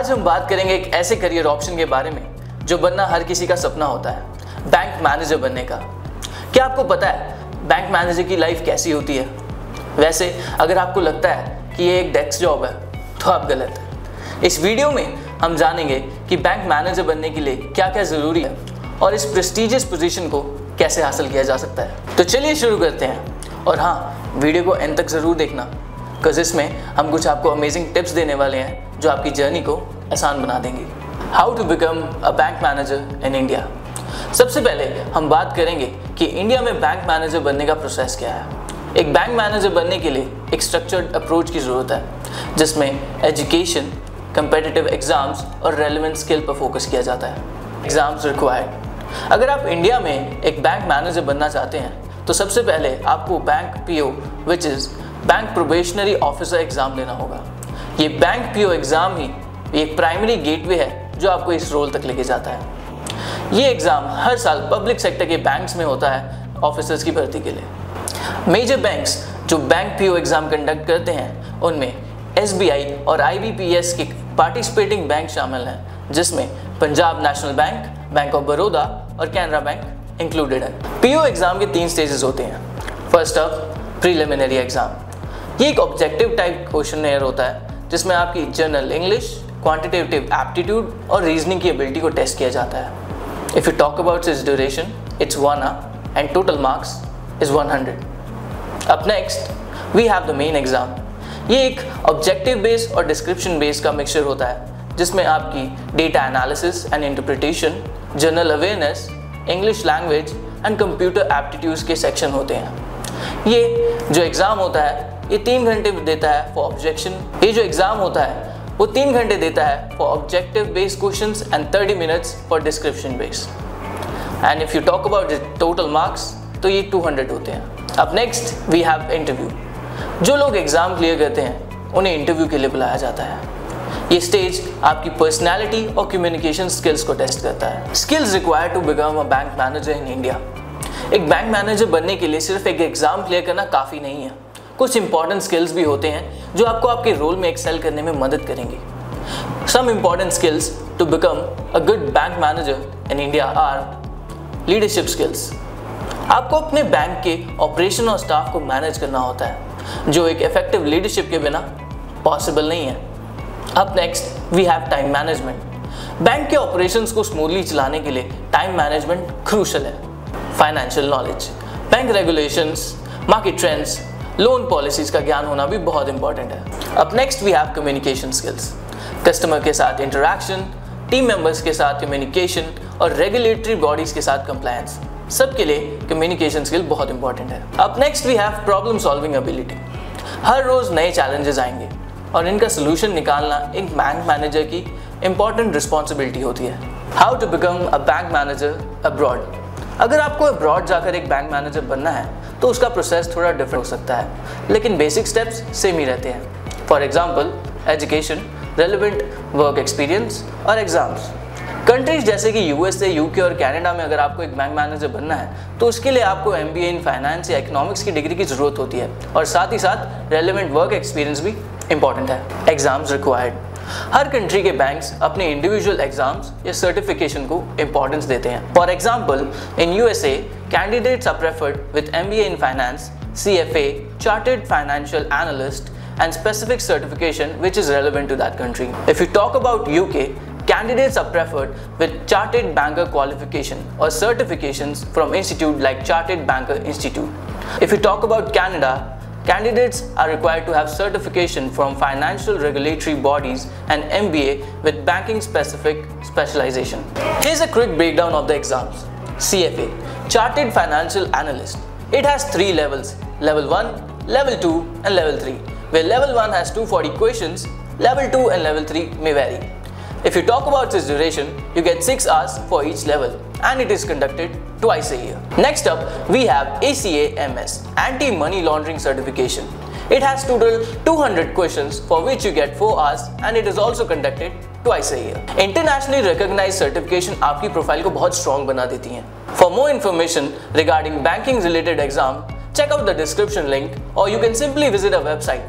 आज हम बात करेंगे एक ऐसे करियर ऑप्शन के बारे में जो बनना हर किसी का सपना होता है, बैंक मैनेजर बनने का। क्या आपको पता है बैंक मैनेजर की लाइफ कैसी होती है? वैसे अगर आपको लगता है कि ये एक डेस्क जॉब है तो आप गलत हैं। इस वीडियो में हम जानेंगे कि बैंक मैनेजर बनने के लिए क्या क्या ज़रूरी है और इस प्रेस्टिजियस पोजीशन को कैसे हासिल किया जा सकता है। तो चलिए शुरू करते हैं। और हाँ, वीडियो को एंड तक ज़रूर देखना, बिकॉज इसमें हम कुछ आपको अमेजिंग टिप्स देने वाले हैं जो आपकी जर्नी को आसान बना देंगे। How to become a bank manager in India. सबसे पहले हम बात करेंगे कि इंडिया में बैंक मैनेजर बनने का प्रोसेस क्या है। एक बैंक मैनेजर बनने के लिए एक स्ट्रक्चर्ड अप्रोच की ज़रूरत है, जिसमें एजुकेशन, कंपेटिटिव एग्ज़ाम्स और रेलेवेंट स्किल पर फोकस किया जाता है। Exams required. अगर आप इंडिया में एक बैंक मैनेजर बनना चाहते हैं तो सबसे पहले आपको bank PO which is bank probationary officer exam देना होगा। ये बैंक पीओ एग्ज़ाम ही एक प्राइमरी गेटवे है जो आपको इस रोल तक लेके जाता है। ये एग्ज़ाम हर साल पब्लिक सेक्टर के बैंक्स में होता है ऑफिसर्स की भर्ती के लिए। मेजर बैंक्स जो बैंक पीओ एग्ज़ाम कंडक्ट करते हैं उनमें SBI और IBPS के पार्टिसिपेटिंग बैंक शामिल हैं, जिसमें Punjab National Bank, bank of Baroda और कैनरा बैंक इंक्लूडेड है। पीओ एग्ज़ाम के 3 स्टेजेस होते हैं। First up, preliminary exam. ये एक ऑब्जेक्टिव टाइप क्वेश्चन होता है जिसमें आपकी जनरल इंग्लिश, क्वांटिटेटिव एप्टीट्यूड और रीजनिंग की एबिलिटी को टेस्ट किया जाता है। If you talk about its duration, its 1 hour and total marks is 100। अब next we have the main exam. ये एक ऑब्जेक्टिव बेस और डिस्क्रिप्शन बेस का मिक्सचर होता है, जिसमें आपकी data analysis and interpretation, general awareness, English language and computer aptitudes के सेक्शन होते हैं। ये जो एग्ज़ाम होता है ये 3 घंटे देता है फॉर ऑब्जेक्शन। ये जो एग्ज़ाम होता है वो 3 घंटे देता है for objective based questions and 30 minutes for description base. And if you talk about the total marks तो ये 200 होते हैं। अब नेक्स्ट वी हैव इंटरव्यू। जो लोग एग्ज़ाम क्लियर करते हैं उन्हें इंटरव्यू के लिए बुलाया जाता है। ये स्टेज आपकी पर्सनैलिटी और कम्युनिकेशन स्किल्स को टेस्ट करता है। Skills required to become a bank manager in India. एक बैंक मैनेजर बनने के लिए सिर्फ एक एग्ज़ाम क्लियर करना काफ़ी नहीं है। कुछ इंपॉर्टेंट स्किल्स भी होते हैं जो आपको आपके रोल में एक्सेल करने में मदद करेंगे। Some important skills to become a good bank manager in India are leadership skills. आपको अपने बैंक के ऑपरेशन और स्टाफ को मैनेज करना होता है, जो एक इफेक्टिव लीडरशिप के बिना पॉसिबल नहीं है। अब next we have time management. Bank के ऑपरेशंस को स्मूथली चलाने के लिए टाइम मैनेजमेंट क्रूशल है। Financial knowledge, bank regulations, market trends, loan policies का ज्ञान होना भी बहुत इंपॉर्टेंट है। अब next we have communication skills. Customer के साथ इंटरेक्शन, टीम मेंबर्स के साथ कम्युनिकेशन और रेगुलेटरी बॉडीज के साथ कंप्लायंस, सबके लिए कम्युनिकेशन स्किल बहुत इंपॉर्टेंट है। अब next we have problem solving ability. हर रोज नए चैलेंजेस आएंगे और इनका सोल्यूशन निकालना एक बैंक मैनेजर की इंपॉर्टेंट रिस्पॉन्सिबिलिटी होती है। How to become a bank manager abroad. अगर आपको अब्रॉड जाकर एक बैंक मैनेजर बनना है तो उसका प्रोसेस थोड़ा डिफरेंट हो सकता है, लेकिन बेसिक स्टेप्स सेम ही रहते हैं। For example education, relevant work experience और एग्जाम्स। कंट्रीज जैसे कि USA, UK और कनाडा में अगर आपको एक बैंक मैनेजर बनना है तो उसके लिए आपको MBA इन फाइनेंस या इकोनॉमिक्स की डिग्री की ज़रूरत होती है, और साथ ही साथ रेलेवेंट वर्क एक्सपीरियंस भी इंपॉर्टेंट है। Exams required. हर कंट्री के बैंक्स अपने इंडिविजुअल एग्जाम्स या सर्टिफिकेशन को इंपॉर्टेंस देते हैं। For example in USA, candidates are preferred with MBA in finance, CFA, Chartered Financial Analyst and specific certification which is relevant to that country. If you talk about UK, candidates are preferred with Chartered Banker qualification or certifications from institute like Chartered Banker Institute. If you talk about Canada, candidates are required to have certification from financial regulatory bodies and MBA with banking specific specialization. Here's a quick breakdown of the exams. CFA, Chartered Financial Analyst. It has 3 levels, level 1, level 2 and level 3, where level 1 has 240 questions, level 2 and level 3 may vary. If you talk about its duration, you get 6 hours for each level and it is conducted twice a year. Next up, we have ACA-MS, Anti-Money Laundering Certification. It has total 200 questions for which you get 4 hours and it is also conducted twice a year. Internationally recognized certification आपकी profile को बहुत strong बना देती हैं। For more information regarding banking related exam, check out the description link or you can simply visit our website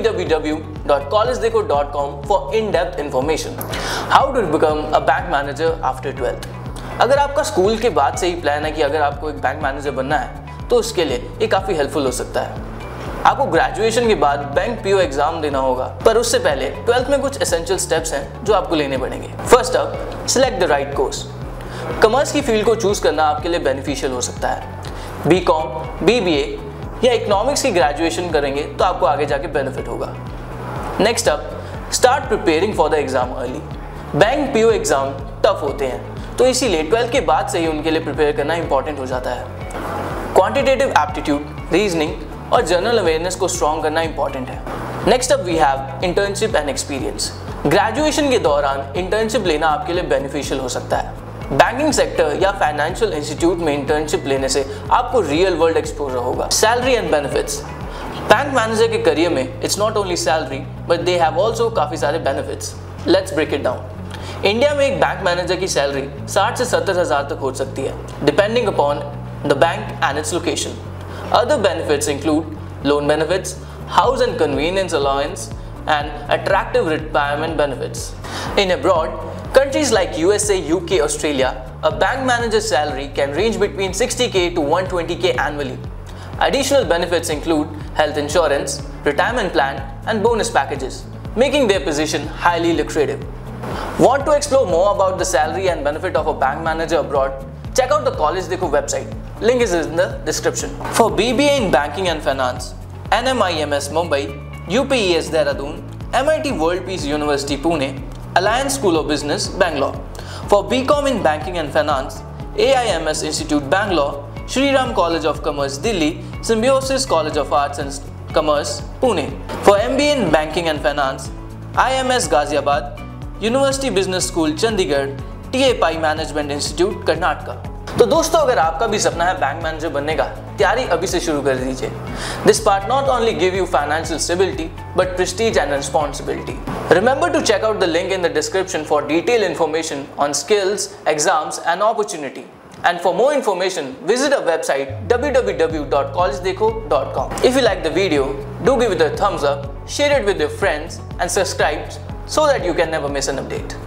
www.collegedekho.com for in-depth information. How to become a bank manager after 12th? अगर आपका school के बाद से ही plan है कि अगर आपको एक बैंक मैनेजर बनना है तो उसके लिए ये काफ़ी हेल्पफुल हो सकता है। आपको ग्रेजुएशन के बाद बैंक पीओ एग्जाम देना होगा, पर उससे पहले 12th में कुछ एसेंशियल स्टेप्स हैं जो आपको लेने पड़ेंगे। First up, select the right course. Commerce की फील्ड को चूज करना आपके लिए बेनिफिशियल हो सकता है। बीकॉम, बीबीए या इकोनॉमिक्स की ग्रेजुएशन करेंगे तो आपको आगे जाके बेनिफिट होगा। Next up, start preparing for the exam early. Bank PO exam tough होते हैं, तो इसीलिए 12th के बाद से ही उनके लिए प्रिपेयर करना इंपॉर्टेंट हो जाता है। क्वांटिटेटिव एप्टीट्यूड, रीजनिंग और जनरल अवेयरनेस को स्ट्रॉन्ग करना इंपॉर्टेंट है। Next up we have internship and experience. Graduation के दौरान इंटर्नशिप लेना आपके लिए बेनिफिशियल हो सकता है। बैंकिंग सेक्टर या फाइनेंशियल इंस्टीट्यूट में इंटर्नशिप लेने से आपको रियल वर्ल्ड एक्सपोजर होगा। Salary and benefits. Bank manager के करियर में it's not only salary but they have also काफ़ी सारे benefits. Let's break it down. India में एक बैंक मैनेजर की सैलरी 60 से 70 हज़ार तक हो सकती है, depending upon the bank and its location. Other benefits include loan benefits, house and convenience allowance, and attractive retirement benefits. In abroad, countries like USA, UK, Australia, a bank manager's salary can range between 60k to 120k annually. Additional benefits include health insurance, retirement plan, and bonus packages, making their position highly lucrative. Want to explore more about the salary and benefit of a bank manager abroad? Check out the College Dekho website. Link is in the description. For BBA in Banking and Finance, NMIMS Mumbai, UPES Dehradun, MIT World Peace University Pune, Alliance School of Business, Bangalore. For BCom in Banking and Finance, AIMS Institute, Bangalore, Shri Ram College of Commerce, Delhi, Symbiosis College of Arts and Commerce, Pune. For MBA in Banking and Finance, IMS Ghaziabad, University Business School, Chandigarh, TA Pai Management Institute, Karnataka. तो दोस्तों, अगर आपका भी सपना है bank manager बनने का, तैयारी अभी से शुरू कर दीजिए। This part not only give you financial stability but prestige and responsibility. Remember to check out the link in the description for detailed information on skills, exams and opportunity. And for more information, visit our website www.collegedekho.com. If you like the video, do give it a thumbs up, share it with your friends and subscribe so that you can never miss an update.